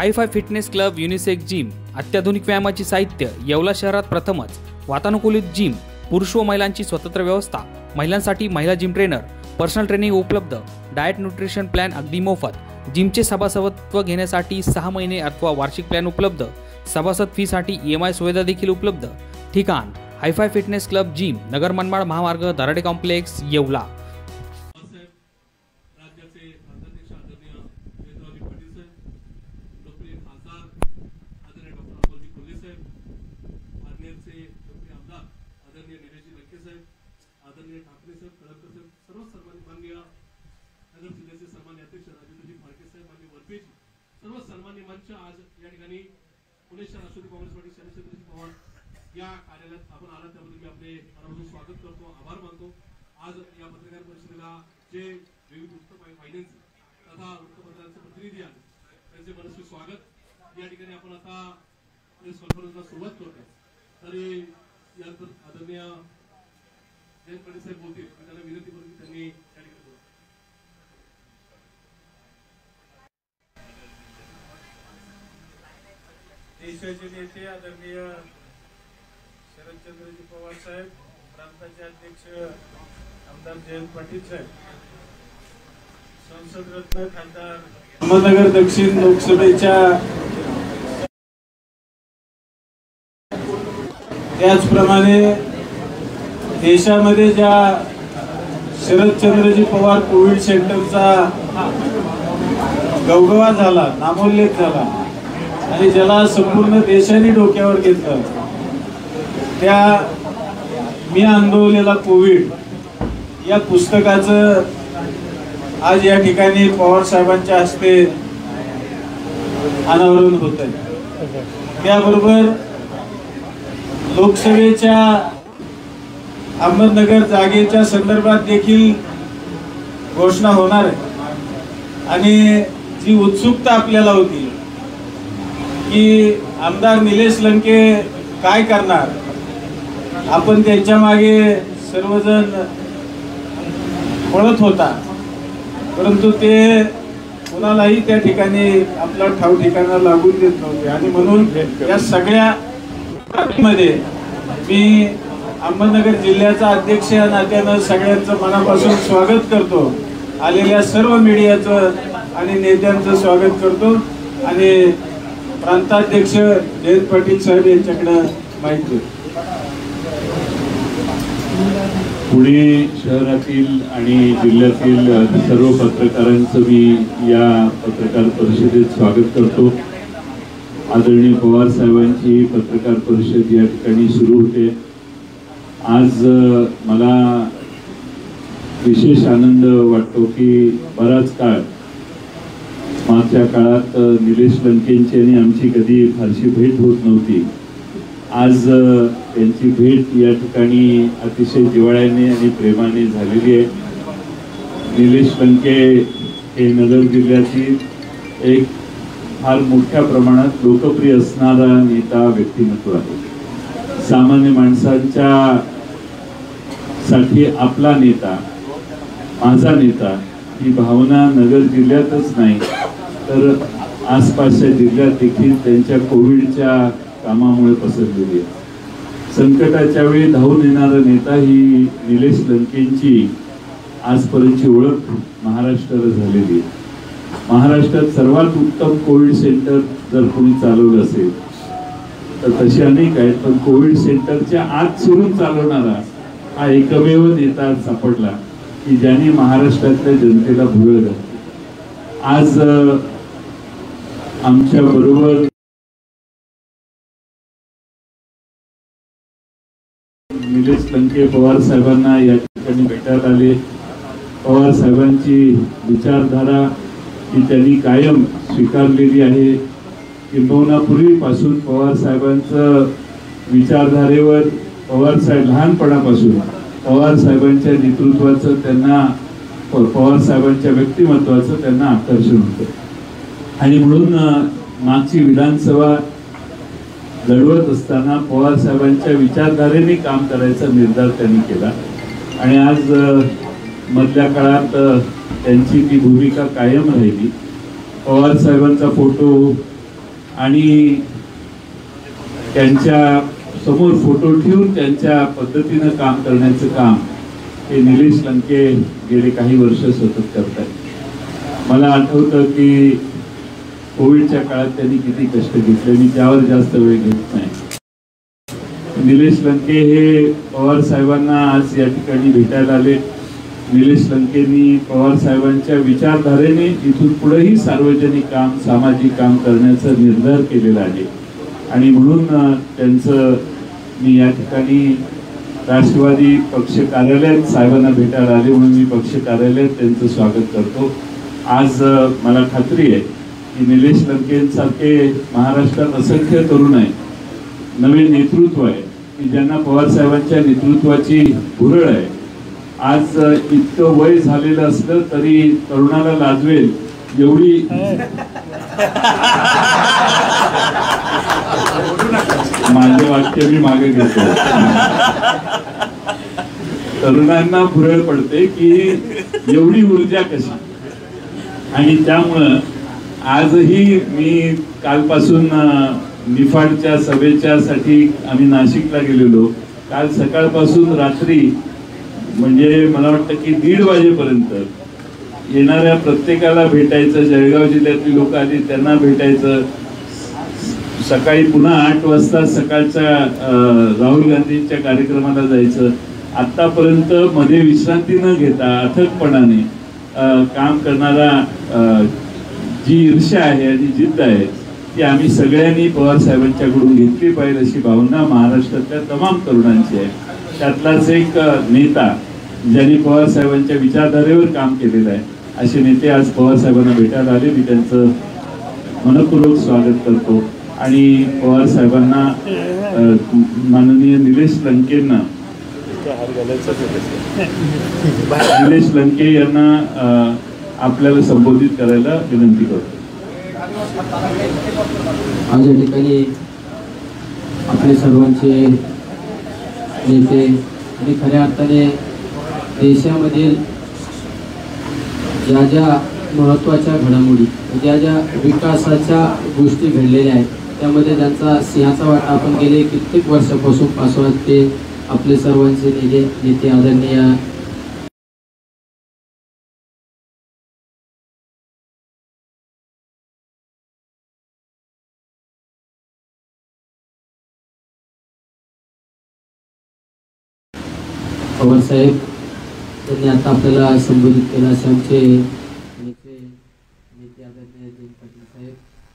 Hi fi fitness club unisex gym, अत्याधुनिक व्यायामाची साहित्य, येवला शहरात प्रथमच, वातानुकूलित जिम, पुरुष व महिलांची स्वतंत्र व्यवस्था, महिलांसाठी महिला जिम ट्रेनर, पर्सनल ट्रेनिंग उपलब्ध, डाएट न्यूट्रिशन प्लॅन अगदी मोफत, जिमचे सभासदत्व घेण्यासाठी 6 महिने अथवा वार्षिक प्लॅन उपलब्ध, सभासद फीसाठी EMI सुविधा देखील उपलब्ध। ठिकाण hifi fitness club gym, Nagar Manmad महामार्ग, दराडे कॉम्प्लेक्स, येवला। आदरणीय ठाकरे साहेब, कळमकर साहेब, सर्व सन्मान्य माननीय नगर जिल्ह्याचे सन्मान्य अध्यक्ष राजूजी फाळके साहेब, माननीय वरपेजी, सर्व सन्मान्य मंच आज या ठिकाणी पुणे शहर राष्ट्रवादी काँग्रेस पार्टी शरदचंद्रजी पवार या कार्यालयात आपण आलात त्याबद्दल मी आपले मनापासून स्वागत करतो, आभार मानतो। आज या पत्रकार परिषदेला जे विविध वृत्तवाहिन्यांचे तथा वृत्तपत्रांचे प्रतिनिधी आले त्यांचे मनस्वी स्वागत। या ठिकाणी आपण आता प्रेस कॉन्फरन्सला सुरुवात करतो। तरी यानंतर आदरणीय जयंत पाटील साहेब बोलतील, त्यांना विनंती करून त्यांनी या ठिकाणी बोला। देशाचे नेते आदरणीय शरदचंद्रजी पवार साहेब, प्रांताचे अध्यक्ष आमदार जयंत पाटील साहेब, संसद रत्न खासदार अहमदनगर दक्षिण लोकसभेच्या, त्याचप्रमाणे देशामध्ये ज्या शरदचंद्रजी पवार कोविड सेंटरचा गवगवा झाला, नामोल्लेख झाला आणि ज्याला संपूर्ण देशाने डोक्यावर घेतलं, त्या मी अनुभवलेला कोविड या पुस्तकाचं आज या ठिकाणी पवार साहेबांच्या हस्ते अनावरण होत आहे। त्याबरोबर लोकसभेच्या अहमदनगर जागेच्या संदर्भात देखील घोषणा होणार आहे आणि जी उत्सुकता आपल्याला होती की आमदार निलेश लंके काय करणार, आपण त्यांच्या मागे सर्वजण पळत होता, परंतु ते कुणालाही त्या ठिकाणी आपला ठाव ठिकाणा लागून देत नव्हते आणि म्हणून या सगळ्या मध्ये मी अहमदनगर जिल्ह्याचा अध्यक्ष या नात्यानं सगळ्यांचं मनापासून स्वागत करतो। आलेल्या सर्व मीडियाचं आणि नेत्यांचं स्वागत करतो आणि प्रांताध्यक्ष जयंत पाटील साहेब यांच्याकडे माहिती। पुणे शहरातील आणि जिल्ह्यातील सर्व पत्रकारांचं मी या पत्रकार परिषदेत स्वागत करतो। आदरणीय पवार साहेबांची पत्रकार परिषद या ठिकाणी सुरू होते। आज मला विशेष आनंद वाटतो की बराच काळ मागच्या काळात निलेश लंकेंची आणि आमची कधी फारशी भेट होत नव्हती। आज त्यांची भेट या ठिकाणी अतिशय जिव्हाळ्याने आणि प्रेमाने झालेली आहे। निलेश लंके हे नगर जिल्ह्यातील एक फार मोठ्या प्रमाणात लोकप्रिय असणारा नेता व्यक्तिमत्व आहे। सामान्य माणसांच्या साठी आपला नेता, माझा नेता ही भावना नगर जिल्ह्यातच नाही तर आसपासच्या जिल्ह्यात देखील त्यांच्या कोविडच्या कामामुळे पसरलेली आहे। संकटाच्या वेळी धावून येणारा नेता ही निलेश लंकेंची आजपर्यंतची ओळख महाराष्ट्राला झालेली आहे। महाराष्ट्रात सर्वात उत्तम कोविड सेंटर जर कोणी चालवलं असेल तर तसे अनेक आहेत, पण कोविड सेंटरच्या आत शिरून चालवणारा हा एकमेव नेता सापडला की ज्याने महाराष्ट्रातल्या जनतेला भुरळ घातली। आज आमच्या बरोबर निलेश लंके पवार साहेबांना या ठिकाणी भेटायला आले। पवार साहेबांची विचारधारा ही त्यांनी कायम स्वीकारलेली आहे। किंबहुना पूर्वीपासून पवार साहेबांचं विचारधारेवर पवार साहेब लहानपणापासून पवार साहेबांच्या नेतृत्वाचं त्यांना, पवार साहेबांच्या व्यक्तिमत्वाचं त्यांना आकर्षण होतं आणि म्हणून मागची विधानसभा लढवत असताना पवार साहेबांच्या विचारधारेने काम करायचा निर्धार त्यांनी केला आणि आज मधल्या काळात त्यांची ती भूमिका कायम राहिली। पवार साहेबांचा फोटो आणि त्यांच्या समोर फोटो ठेवून त्यांच्या पद्धतीनं काम करण्याचं काम हे निलेश लंके गेले काही वर्ष सतत करतात. मला आठवतं की कोविडच्या काळात त्यांनी किती कष्ट घेतले, मी त्यावर जास्त वेळ घेत नाही. निलेश लंके हे पवार साहेबांना आज या ठिकाणी भेटायला आले. निलेश लंकेंनी पवार साहेबांच्या विचारधारेने इथून पुढेही सार्वजनिक काम, सामाजिक काम करण्याचा निर्धार केलेला आहे आणि म्हणून त्यांचं मी या ठिकाणी राष्ट्रवादी पक्ष कार्यालयात साहेबांना भेटायला आले म्हणून मी पक्ष कार्यालयात त्यांचं स्वागत करतो. आज मला खात्री आहे की निलेश लंकेंसारखे महाराष्ट्रात असंख्य तरुण आहे, नवे नेतृत्व आहे की ज्यांना पवार साहेबांच्या नेतृत्वाची भुरळ आहे. आज इतकं वय झालेलं असलं तरी तरुणाला लाजवेल एवढी माझे वाक्य मी मागे घेतो. तरुणांना भुरळ पडते की एवढी ऊर्जा कशी, आणि त्यामुळं आजही मी कालपासून निफाडच्या सभेच्या साठी आम्ही नाशिकला गेलेलो. काल सकाळपासून रात्री म्हणजे मला वाटतं की 1:30 वाजेपर्यंत येणाऱ्या प्रत्येकाला भेटायचं, जळगाव जिल्ह्यातली लोक आली त्यांना भेटायचं, सकाळी पुन्हा 8 वाजता सकाळच्या राहुल गांधींच्या कार्यक्रमाला जायचं. आतापर्यंत मध्ये विश्रांती न घेता अथकपणाने काम करणारा जी ईर्ष्या आहे आणि जिद्द आहे ती आम्ही सगळ्यांनी पवार साहेबांच्याकडून घेतली पाहिजे अशी भावना महाराष्ट्रातल्या तमाम तरुणांची आहे. त्यातलाच एक नेता ज्यांनी पवार साहेबांच्या विचारधारेवर काम केलेलं आहे असे नेते आज पवार साहेबांना भेटायला आले. मी त्यांचं मनपूर्वक स्वागत करतो आणि पवार साहेबांना माननीय निलेश लंके यांना आपल्याला संबोधित करायला विनंती करतो. आज या ठिकाणी आपले सर्वांचे नेते आणि खऱ्या अर्थाने देशामधील ज्या ज्या महत्त्वाच्या घडामोडी, ज्या ज्या विकासाच्या गोष्टी घडलेल्या आहेत त्यामध्ये त्यांचा सिंहाचा वाटा आपण गेले कित्येक वर्षापासून ते आपले सर्वांचे नेते आदरणीय पवार साहेब त्यांनी आता आपल्याला संबोधित केलं असे आमचे नेते आदरणीय जयंत पाटील साहेब.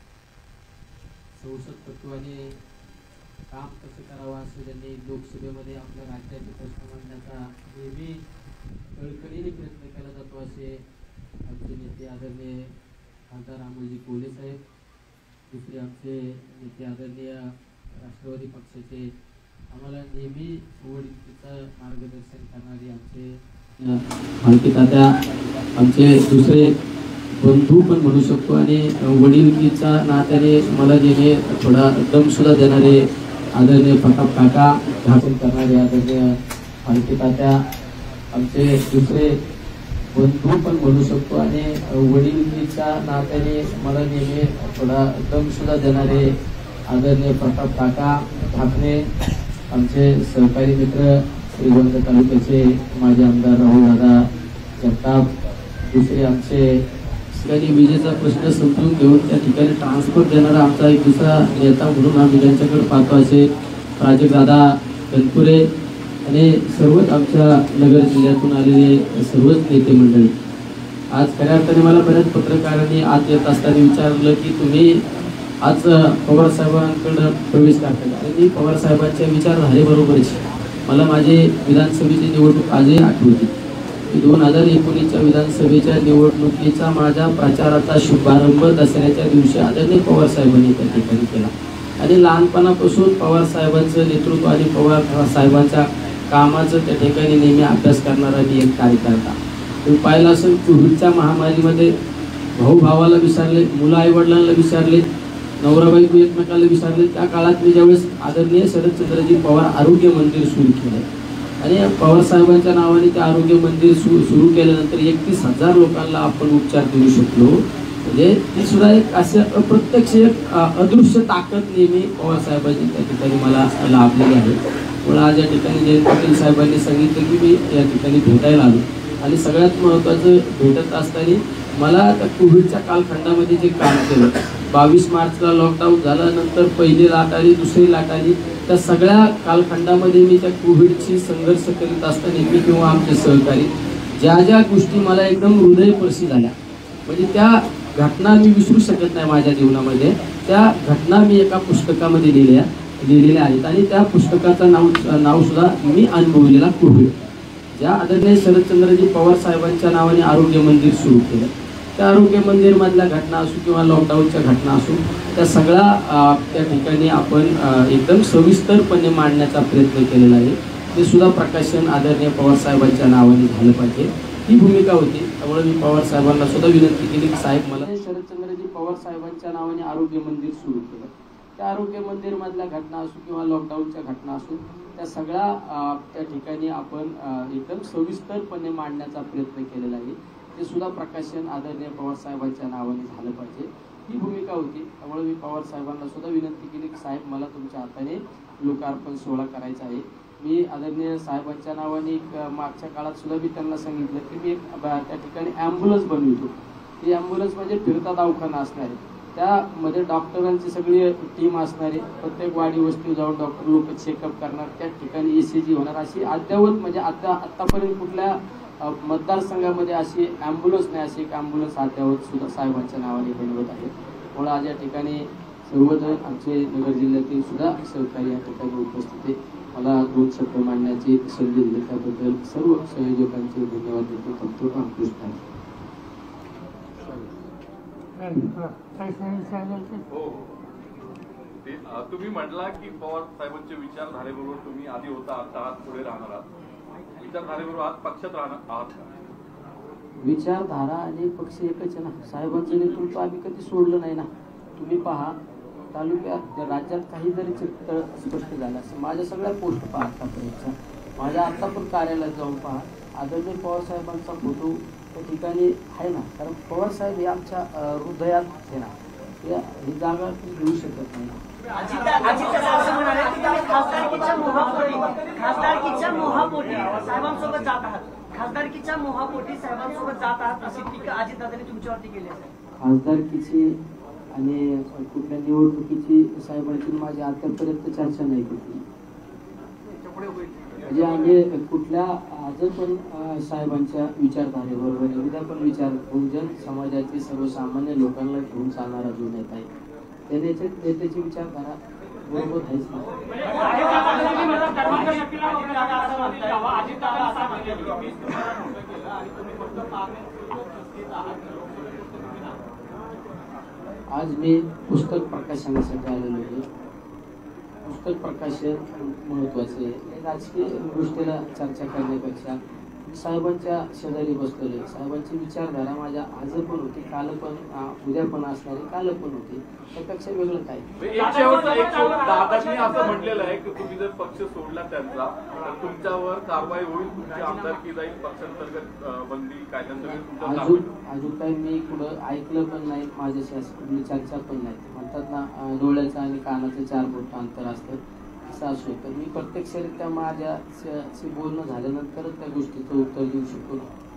संसद तत्वाने काम कसं करावं असं त्यांनी लोकसभेमध्ये आपल्या राज्याचे प्रश्न मांडण्याचा नेहमी कळकळीने प्रयत्न केला जातो असे आमचे नेते आदरणीय खासदार अमोलजी कोल्हे साहेब. दुसरे आमचे नेते आदरणीय राष्ट्रवादी पक्षाचे आम्हाला नेहमी वडीलकीचं मार्गदर्शन करणारे आमचे मालकी तात्या, आमचे दुसरे बंधू पण म्हणू शकतो आणि वडीलकीचा नात्याने मला नेहमी थोडा दम सुद्धा देणारे आदरणीय प्रताप काका, भाषण करणारे आदरणीय मालकी तात्या, आमचे दुसरे बंधू पण म्हणू शकतो आणि वडीलकीच्या नात्याने मला नेहमी थोडा दम सुद्धा देणारे आदरणीय प्रताप काका ठाकरे, आमचे सहकारी मित्र श्रीगोंदा तालुक्याचे माजी आमदार राहुल दादा जगताप, दुसरे आमचे विजेचा प्रश्न समजून घेऊन त्या ठिकाणी ट्रान्सपोर्ट देणारा आमचा एक दुसरा नेता म्हणून आम्ही त्यांच्याकडे पाहतो असे प्राजक्त दादा गणपुरे आणि सर्वच आमच्या नगर जिल्ह्यातून आलेले सर्वच नेते मंडळी. आज खऱ्या अर्थाने मला बऱ्याच पत्रकारांनी आत येत असताना विचारलं की तुम्ही आज पवार साहेबांकडं प्रवेश करता, आणि मी पवार साहेबांच्या विचारधारेबरोबरच मला माझे विधानसभेची निवडणूक आजही आठवते. 2019च्या विधानसभेच्या निवडणुकीचा माझ्या प्रचाराचा शुभारंभ दसऱ्याच्या दिवशी आदरणीय पवार साहेबांनी त्या ठिकाणी केला आणि लहानपणापासून पवार साहेबांचं नेतृत्व आणि पवार साहेबांच्या कामाचं त्या ठिकाणी नेहमी अभ्यास करणारा मी एक कार्यकर्ता. तुम्ही पाहिलं असेल कोविडच्या महामारीमध्ये भाऊ भावाला विसरले, मुलं आईवडिलांना विसरले, नवरा बायको एकमेकाला विसरले. त्या काळात मी ज्यावेळेस आदरणीय शरदचंद्रजी पवार आरोग्य मंदिर सुरू केलं आणि पवार साहेबांच्या नावाने ते आरोग्य मंदिर सुरू केल्यानंतर 31,000 लोकांना आपण उपचार देऊ शकलो. म्हणजे ती सुद्धा एक असं अप्रत्यक्ष एक अदृश्य ताकद नेहमी पवार साहेबांनी त्या ठिकाणी मला लाभलेली आहे. मला आज या ठिकाणी जयंत पाटील साहेबांनी सांगितलं की मी या ठिकाणी भेटायला आलो आणि सगळ्यात महत्त्वाचं भेटत असताना मला त्या कोविडच्या कालखंडामध्ये जे काम केलं, 22 मार्चला लॉकडाऊन झाल्यानंतर पहिली लाट आली, दुसरी लाट आली, त्या सगळ्या कालखंडामध्ये मी त्या कोविडशी संघर्ष करीत असताना मी किंवा आमचे सहकारी ज्या ज्या गोष्टी मला एकदम हृदयस्पर्शी झाल्या, म्हणजे त्या घटना मी विसरू शकत नाही माझ्या जीवनामध्ये, त्या घटना मी एका पुस्तकामध्ये लिहिलेल्या आहेत आणि त्या पुस्तकाचं नाव सुद्धा मी अनुभवलेला कोविड. ज्या आदरणीय शरदचंद्रजी पवार साहेबांच्या नावाने आरोग्य मंदिर सुरू केलं, त्या आरोग्य मंदिरमधल्या घटना असो किंवा लॉकडाऊनच्या घटना असो, त्या सगळ्या त्या ठिकाणी आपण एकदम सविस्तरपणे मांडण्याचा प्रयत्न केलेला आहे. ते सुद्धा प्रकाशन आदरणीय पवार साहेबांच्या नावाने झालं पाहिजे, ही भूमिका होती. त्यामुळे मी पवार साहेबांना सुद्धा विनंती केली की साहेब मला शरदचंद्रजी पवार साहेबांच्या नावाने आरोग्य मंदिर सुरू केलं, त्या आरोग्य मंदिरमधल्या घटना असो किंवा लॉकडाऊनच्या घटना असो, त्या सगळ्या त्या ठिकाणी आपण एकदम सविस्तरपणे मांडण्याचा प्रयत्न केलेला आहे. ते सुद्धा प्रकाशन आदरणीय पवार साहेबांच्या नावाने झालं पाहिजे, ही भूमिका होती. त्यामुळे मी पवार साहेबांना सुद्धा विनंती केली की साहेब मला तुमच्या हाताने लोकार्पण सोहळा करायचा आहे. मी आदरणीय साहेबांच्या नावाने मागच्या काळात सुद्धा मी त्यांना सांगितलं की मी त्या ठिकाणी ॲम्ब्युलन्स बनवितो. ती ॲम्ब्युलन्स म्हणजे फिरता दवाखाना असणार आहे, त्यामध्ये डॉक्टरांची सगळी टीम असणारी, प्रत्येक वाडी वस्ती जाऊन डॉक्टर लोक चेकअप करणार, त्या ठिकाणी ECG होणार, अशी अद्यावत म्हणजे आत्तापर्यंत कुठल्या मतदारसंघामध्ये अशी ॲम्ब्युलन्स नाही, अशी एक ॲम्ब्युलन्स अद्यावत सुद्धा साहेबांच्या नावाने बनवत आहे. म्हणून आज या ठिकाणी सर्वजण आमचे नगर जिल्ह्यातील सुद्धा सहकारी या ठिकाणी उपस्थित आहे. मला 2 शब्द मांडण्याची संधी दिली त्याबद्दल सर्व संयोजकांचे धन्यवाद देतो. फक्त रामकृष्ण आहे. तुम्ही म्हटला की पवार साहेबांच्या विचारधारेबरोबर तुम्ही आधी होता, आता आहात, पुढे राहणार आहात. विचारधारेबरोबर आज पक्षात राहणार आहात. विचारधारा आणि पक्ष एकच आहे ना. साहेबांचं नेतृत्व आम्ही कधी सोडलं नाही ना. तुम्ही पहा, तालुक्यात राज्यात काही जरी चित्र स्पष्ट झालं असं माझ्या सगळ्या पोस्ट पहा आतापर्यंतच्या, माझ्या आता पण कार्यालयात जाऊन पहा, आदरणीय पवार साहेबांचा फोटो त्या ठिकाणी आहे ना. कारण पवार साहेब हे आमच्या हृदयात आहे ना, ही जागा घेऊ शकत नाही. खासदारकीच्या मोहापोटी साहेबांसोबत जात आहात, खासदारकीच्या मोहापोटी साहेबांसोबत जात आहात अशी टीका अजितदादांनी तुमच्यावरती केली आहे. खासदारकीची आणि कुठल्या निवडणुकीची साहेबांची माझी आतापर्यंत चर्चा नाही केली. म्हणजे आम्ही कुठल्या आज पण साहेबांच्या विचारधारेबरोबर उद्या पण विचार बहुजन समाजाचे सर्वसामान्य लोकांना घेऊन चालणारा जो नेता आहे, त्या नेत्याची विचारधारा बरोबर आहेच ना. आज मी पुस्तक प्रकाशनासाठी आलेलो आहे. पुस्तक प्रकाशन महत्त्वाचे आहे. राजकीय गोष्टीला चर्चा करण्यापेक्षा साहेबांच्या शेजारी बसलेले, साहेबांची विचारधारा माझ्या आज पण होती, काल पण, उद्या पण असणारी, काल पण होती, त्यापेक्षा वेगळं काय. दादांनी असं म्हटलेलं आहे की तुम्ही जर पक्ष सोडला त्यांचा तर तुमच्यावर कारवाई होईल, तुमची आमदारकी जाईल, पक्षांतर्गत बंदी कायद्यांतर्गत. अजून काही मी कुठं ऐकलं पण नाही, माझ्याशी असं कुठली चर्चा पण नाही. म्हणतात ना, डोळ्याचं आणि कानाचं 4 बोट अंतर असतं, असं असो. तर मी प्रत्यक्षरित्या माझ्याशी बोलणं झाल्यानंतरच त्या गोष्टीचं उत्तर देऊ शकतो.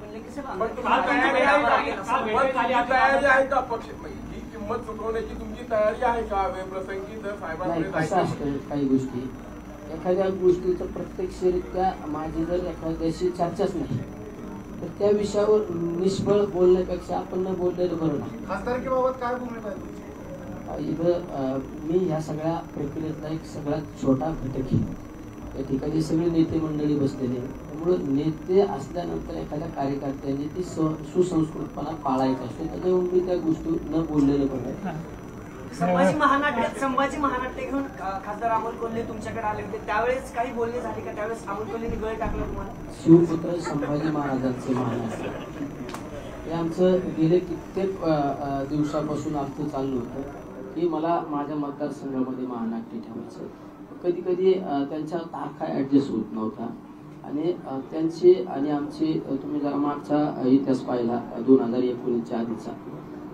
नाही, असं असतं काही गोष्टी, एखाद्या गोष्टीचं प्रत्यक्षरित्या माझी जर एखाद्याशी चर्चाच नाही तर त्या विषयावर निष्फळ बोलण्यापेक्षा आपण न बोललेलं बरं नाही. खासदारकीबाबत काय भूमिका आहे? इथं मी ह्या सगळ्या प्रक्रियेतला एक सगळ्यात छोटा घटक आहे. या ठिकाणी सगळे नेते मंडळी बसलेले, त्यामुळं नेते असल्यानंतर एखाद्या कार्यकर्त्यांनी ती सुसंस्कृतपणा पाळायचा असतो. त्याच्यामुळे मी त्या गोष्टी न बोललेलं पण. संभाजी महानाट्य घेऊन खासदार अमोल कोल्हे तुमच्याकडे आले होते, त्यावेळेस काही बोलणे झाले का? त्यावेळेस अमोल कोल्हेंनी गळे टाकलं तुम्हाला? शिवपुत्र संभाजी महाराजांचे महानाट्य हे आमचं गेले कित्येक दिवसापासून आमचं चालू होतं की मला माझ्या मतदारसंघामध्ये महानाट्य ठेवायचं. कधी कधी त्यांच्या तारखा ॲडजस्ट होत नव्हता आणि त्यांचे आणि आमचे, तुम्ही जरा मागचा इतिहास पाहिला 2019च्या आधीचा,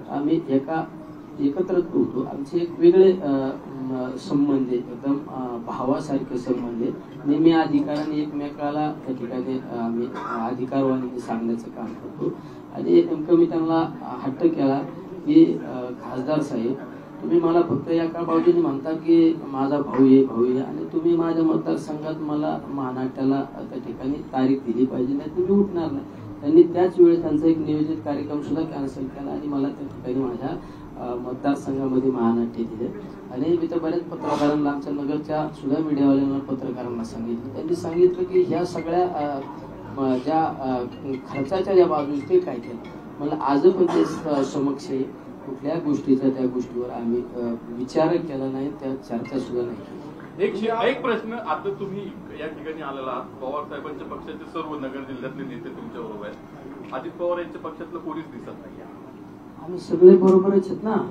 आम्ही एकत्रच होतो. आमचे एक वेगळे संबंध आहेत, एकदम भावासारखे संबंध आहेत. नेहमी अधिकाराने एकमेकाला त्या ठिकाणी आम्ही अधिकारवाणी सांगण्याचं काम करतो. आणि नेमकं मी त्यांना हट्ट केला की खासदार साहेब, तुम्ही मला फक्त एका बाजूने म्हणता की माझा भाऊ आहे आणि तुम्ही माझ्या मतदारसंघात मला महानाट्याला त्या ठिकाणी तारीख दिली पाहिजे, नाही तुम्ही उठणार नाही. त्यांनी त्याच वेळेस त्यांचा एक नियोजित कार्यक्रम सुद्धा कॅन्सल केला आणि मला त्या ठिकाणी माझ्या मतदारसंघामध्ये महानाट्य दिले. आणि मी तर बऱ्याच पत्रकारांना, आमच्या नगरच्या सुद्धा मीडियावाल्यांना, पत्रकारांना सांगितलं. त्यांनी सांगितलं की ह्या सगळ्या ज्या खर्चाच्या ज्या बाजू ते काय केलं. मला आज पण ते समक्ष आहे. कुठल्या गोष्टीचा त्या गोष्टीवर आम्ही विचार केला नाही, त्या चर्चा सुद्धा नाही. एक प्रश्न, आता तुम्ही या ठिकाणी आलेला आहात, पवार साहेबांच्या पक्षाचे सर्व नगर जिल्ह्यातले नेते तुमच्या बरोबर आहेत. अजित पवार यांच्या पक्षातलं कोणीच दिसत नाही. आम्ही सगळे बरोबरच आहेत ना.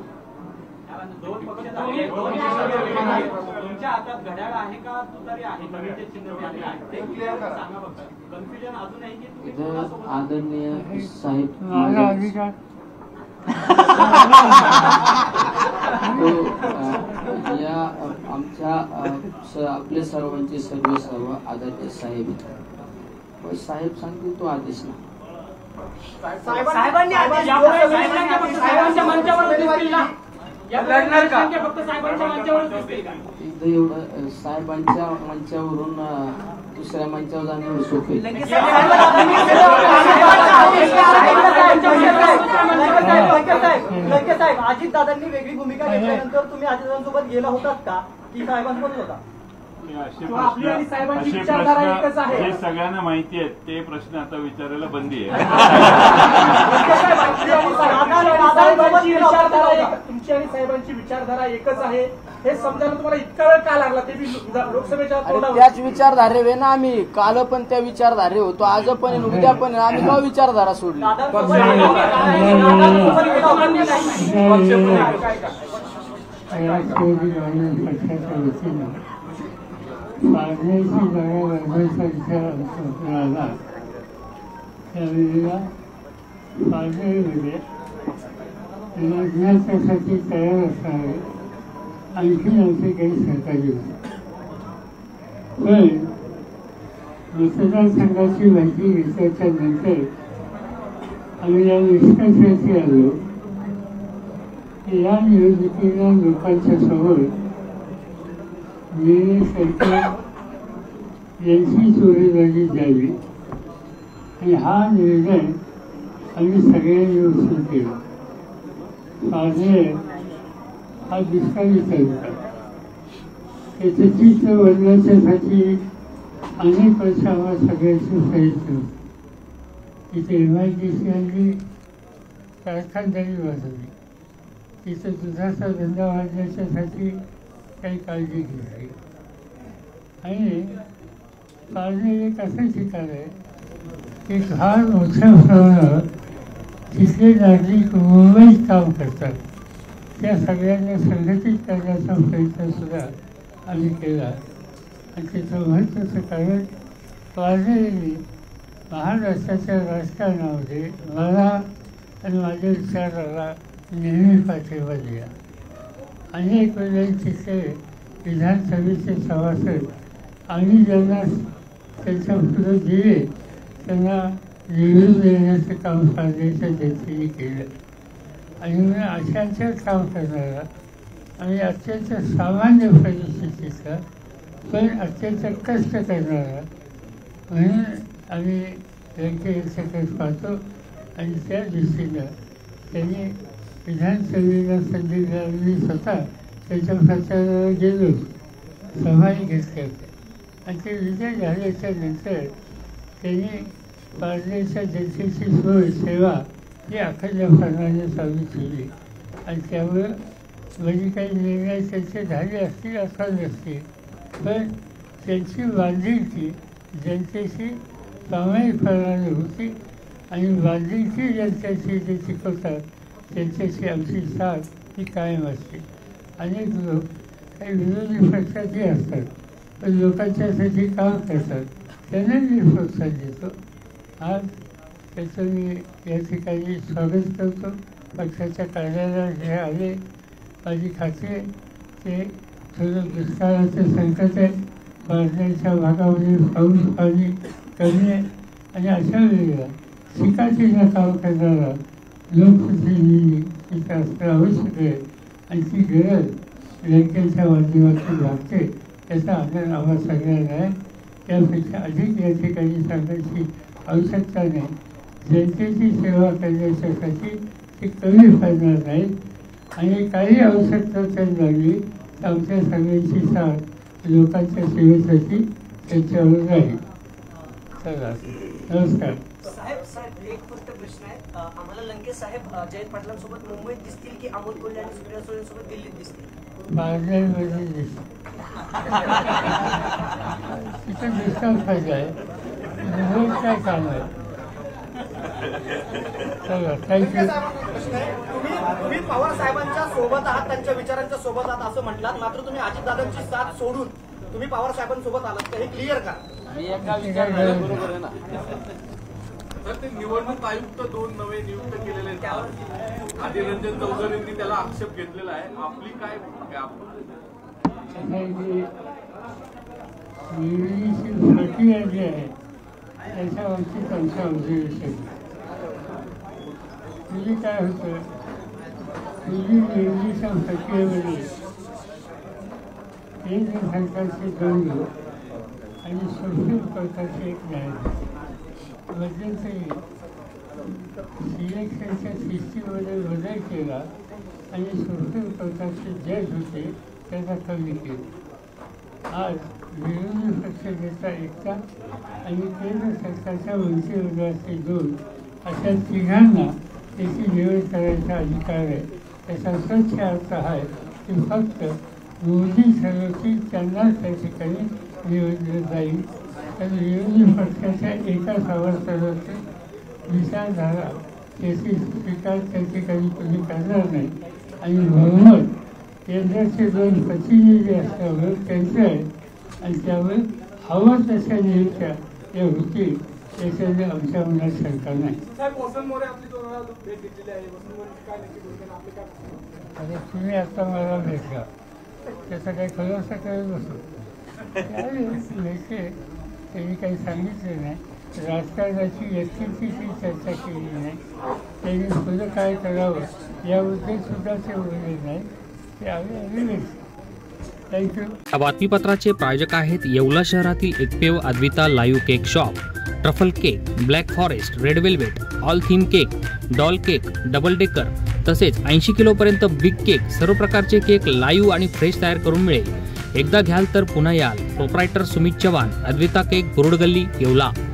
तुमच्या हातात घड्याळ आहे का तुतारी आहे? आदरणीय साहेब या आमच्या आपल्या सर्वांचे सर्व आदरणीय साहेब सांगतील तो आदेश ना. साहेबांनी एवढं साहेबांच्या मंचावरून दुसऱ्या मंचावर जाणे सोपे. साहेब, अजित दादांनी वेगळी भूमिका घेतल्यानंतर तुम्ही अजितदादांसोबत गेला होतात का की साहेबांसोबत होता? हे सगळ्यांना माहिती आहे. ते प्रश्न आता विचारायला बंदी आहे. तुमची आणि साहेबांची विचारधारा एकच आहे हे समजायला तुम्हाला इतका वेळ का लागला? ते लोकसभेच्या त्याच विचारधारे ना आम्ही काल पण त्या विचारधारे होतो, आज पण उद्या पण आम्ही का विचारधारा सोडली? पाण्याची जागा वाढवायचा विचार आला त्यावेळेला पाण्यामध्ये लग्नासाठी तयार असणारे आणखी आमचे काही सहकारी होते. पण मतदारसंघाची माहिती घेतल्याच्या नंतर आम्ही या निष्कर्षाशी आलो की या निवडणुकीला लोकांच्या समोर सरकार यांची चोरीबाजी द्यावी आणि हा निर्णय आम्ही सगळ्यांनी उचलून केला. पारनेर हा दुष्काळी तालुका, त्याचं चित्र बदलायच्यासाठी अनेक वर्ष आम्हाला सगळ्यांची प्रयत्न होते. तिथे MIDC आणली, कारखानदारी वाजवली, तिथं दुधाचा धंदा वाढण्याच्यासाठी काही काळजी घेतली. आणि पारनेर एक असं ठिकाण आहे की फार मोठ्या प्रमाणावर तिथले नागरिक मुंबईत काम करतात. त्या सगळ्यांना संघटित करण्याचा प्रयत्न सुद्धा आम्ही केला. आणि त्याचं महत्त्वाचं कारण पारनेरने महाराष्ट्राच्या राजकारणामध्ये मला आणि माझ्या विचाराला नेहमी पाठिंबा दिला. अनेक वेळेला तिथे विधानसभेचे सभासद आम्ही ज्यांना त्यांच्या पुढे दिले त्यांना निवडून देण्याचं काम करण्याचं त्यांनी केलं. आणि अशांचं काम करणारा आणि अत्यंत सामान्य परिस्थितीचा पण अत्यंत कष्ट करणारा म्हणून आम्ही व्यक्तीकडे पाहतो. आणि त्या दृष्टीनं त्यांनी विधानसभेला संधी मिळाली, स्वतः त्याच्या प्रचाराला गेलो, सभाही घेतल्या होत्या. आणि ते विजय झाल्याच्या नंतर त्यांनी पारनेरच्या जनतेची सोय सेवा ही अखंडपणाने चालू केली. आणि त्यामुळं म्हणजे काही निर्णय त्यांचे झाले असतील अथवा नसतील, पण त्यांची बांधिलकी जनतेशी प्रामाणिकपणाने होती. आणि बांधिलकी जनतेची जे शिकवतात त्यांच्याशी आमची साथ ही कायम असते. अनेक लोक काही विरोधी पक्षातही असतात, पण लोकांच्यासाठी काम करतात, त्यांना मी प्रोत्साहन देतो. आज त्याचं मी या ठिकाणी स्वागत करतो. पक्षाच्या कार्यालयात जे आले माझी खात्री आहे ते थोडं दुष्काळाचं संकट आहे, पाण्याच्या भागामध्ये पाऊस पाणी कमी आहे आणि अशा वेळेला शिकाचीला काम करणारा लोकप्रतिनिधी तिथं असणं आवश्यक आहे आणि ती गरज लंकेच्या माध्यमातून लागते याचा आदर आम्हाला सगळ्यांना आहे. त्यापेक्षा अधिक या ठिकाणी सांगायची आवश्यकता नाही. जनतेची सेवा करण्यासाठी ते कमी पडणार नाहीत आणि काही आवश्यकता जर लागली तर आमच्या सगळ्यांची साथ लोकांच्या सेवेसाठी त्यांच्यावर राहील. चला नमस्कार. साहेब एक फक्त प्रश्न आहे. आम्हाला लंके साहेब जयंत पाटलांसोबत मुंबईत दिसतील की अमोल कोल्हे आणि सुप्रिया सुळेंसोबत दिल्लीत दिसतील? बाजारमध्ये दिसतील. तिथं डिस्काउंट पाहिजे आहे, मुंबईत काय काम आहे. चला थँक्यू. तुम्ही पवार साहेबांच्या सोबत आहात, त्यांच्या विचारांच्या सोबत आहात असं म्हटलात, मात्र तुम्ही अजितदादांची साथ सोडून तुम्ही पवार साहेबांसोबत आलात तर हे क्लिअर का? बरोबर आहे ना. तर ते निवडणूक आयुक्त 2 नवे नियुक्त केलेले आहेत. आदिर रंजन चौधरींनी त्याला आक्षेप घेतलेला आहे. आपली काय भूमिका आहे? निवडणुकीची प्रक्रिया जी आहे त्याच्यावरती त्यांचा ऑब्झर्वेशन. म्हणजे काय होतं, निवडणुकीच्या प्रक्रियेमध्ये केंद्र सरकारचे 2 लोक आणि सुप्रीम कोर्टाचे 1 न्यायाधीश मध्यंतरी सिलेक्शनच्या सिस्टीममध्ये बदल केला आणि सुप्रीम कोर्टाचे जज होते त्यांना कमी केले. आज विरोधी पक्षनेता एकटा आणि केंद्र सरकारच्या मंत्रिमंडळाचे 2 अशा 3घांना त्याची निवड करायचा अधिकार आहे. त्याचा स्वच्छ अर्थ आहे की फक्त मोदी ठरवतील त्यांनाच त्या ठिकाणी निवडलं जाईल. तर विरोधी पक्षाच्या एका सभासदाची विचारधारा त्याची स्वीकार त्या ठिकाणी कोणी करणार नाही आणि बहुमत केंद्राचे 2 प्रतिनिधी असल्यावर त्यांचे आहेत आणि त्यामुळे हवं तशा नियुक्त्या या होतील याच्याने आमच्या मनात शंका नाही. आता तुम्ही आता मला भेटला त्याचा काही खुलासा करत बसू. लेखे त्यांनी काही सांगितले नाही, राजकारणाची व्यक्तीची चर्चा केली नाही, त्यांनी पुढं काय करावं याबद्दल सुद्धा ते बोलले नाही. ते आम्ही थँक्यू. या बातमीपत्राचे प्रायोजक आहेत येवला शहरातील एकमेव Advita live cake shop. Truffle cake, black forest, red velvet, all theme cake, doll cake, double decker तसेच 80 किलोपर्यंत बिग केक, सर्व प्रकारचे केक लाईव्ह आणि फ्रेश तयार करून मिळेल. एकदा घ्याल तर पुन्हा याल. Proprietor Sumit Chavan, Advita cake, board गल्ली, येवला.